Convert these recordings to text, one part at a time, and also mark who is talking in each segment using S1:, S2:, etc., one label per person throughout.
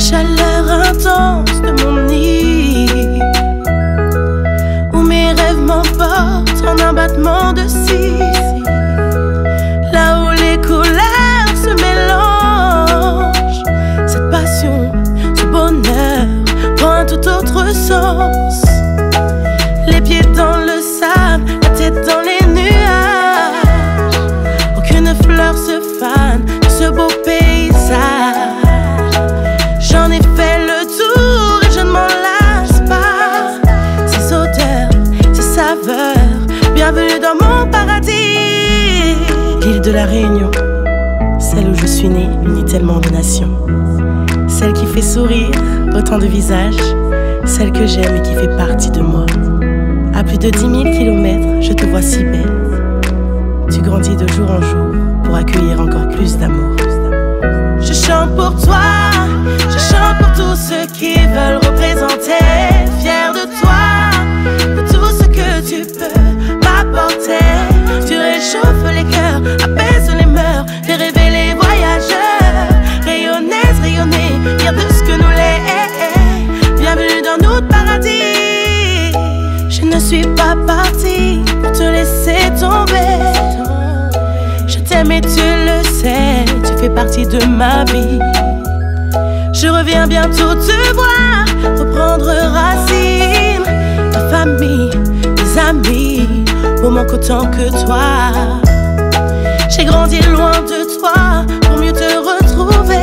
S1: chaleur intense de mon nid, où mes rêves m'emportent en un battement de cils, là où les couleurs se mélangent. Cette passion, ce bonheur prend un tout autre sens. Les pieds dans le sable, la tête dans les nuages, aucune fleur se fane de ce beau paysage. J'en ai fait le tour et je ne m'en lasse pas. Ces odeurs, ces saveurs, bienvenue dans mon paradis. L'île de la Réunion, celle où je suis née, unit tellement de nations. Celle qui fait sourire autant de visages, celle que j'aime et qui fait partie de moi. À plus de 10 000 kilomètres, je te vois si belle. Tu grandis de jour en jour pour accueillir encore plus d'amour. Je chante pour toi, je chante pour tous ceux qui veulent représenter. Fier de toi, de tout ce que tu peux m'apporter. Tu réchauffes les cœurs, apaises les mœurs, fais rêver les voyageurs. Rayonner, rayonner, fier de ce que nous l'est. Bienvenue dans notre paradis. Je ne suis pas partie pour te laisser tomber. Je t'aime et tu le sais, tu fais partie de ma vie. Je reviens bientôt te voir, reprendre racine. Ta famille, tes amis, me manquent autant que toi. J'ai grandi loin de toi pour mieux te retrouver.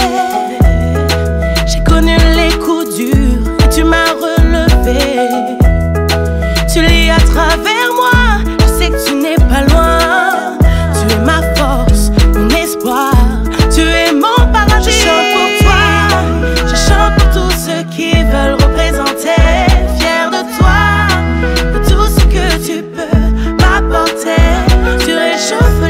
S1: J'ai connu les coups durs et tu m'as relevé. Tu lis à travers moi, je sais que tu n'es pas loin. Tu es ma force, mon espoir, tu es mon paradis. Je chante pour toi, je chante pour tous ceux qui veulent représenter. Fier de toi, de tout ce que tu peux m'apporter. Tu réchauffes